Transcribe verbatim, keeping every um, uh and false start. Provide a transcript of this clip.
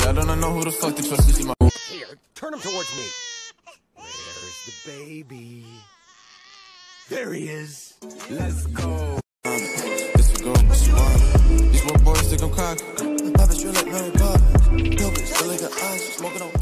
I don't know who the fuck to trust. This is my. Here, turn him towards me. Where's the baby? There he is. Let's go. This will go. These more boys think I'm cocky. Pop it straight like Mary Poppins. Dope it, still like an ice. Smoking on.